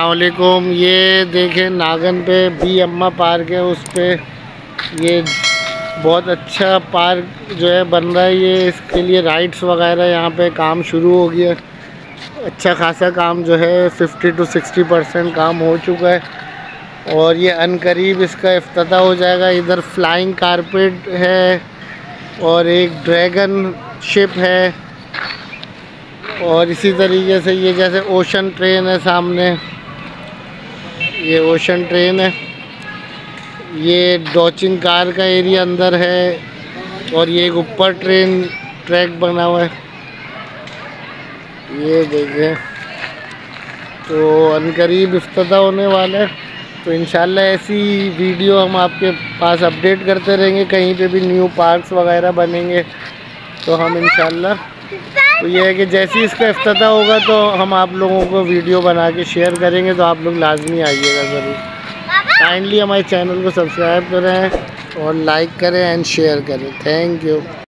अस्सलामुअलैकुम। ये देखें नागन पे बी अम्मा पार्क है, उस पे ये बहुत अच्छा पार्क जो है बन रहा है। ये इसके लिए राइड्स वगैरह यहाँ पे काम शुरू हो गया। अच्छा खासा काम जो है 50 to 60% काम हो चुका है और ये अनकरीब इसका इफ्तिताह हो जाएगा। इधर फ्लाइंग कारपेट है और एक ड्रैगन शिप है और इसी तरीके से ये जैसे ओशन ट्रेन है सामने, ये ओशन ट्रेन है। ये डॉचिंग कार का एरिया अंदर है और ये एक ऊपर ट्रेन ट्रैक बना हुआ है। ये देखें, तो अनकरीब इफ्तिताह होने वाला है। तो इंशाल्लाह ऐसी वीडियो हम आपके पास अपडेट करते रहेंगे। कहीं पे भी न्यू पार्क्स वगैरह बनेंगे तो हम इंशाल्लाह, तो ये है कि जैसे ही इसका इफ्तिताह होगा तो हम आप लोगों को वीडियो बना के शेयर करेंगे। तो आप लोग लाजमी आइएगा ज़रूर। काइंडली हमारे चैनल को सब्सक्राइब करें और लाइक करें एंड शेयर करें। Thank you.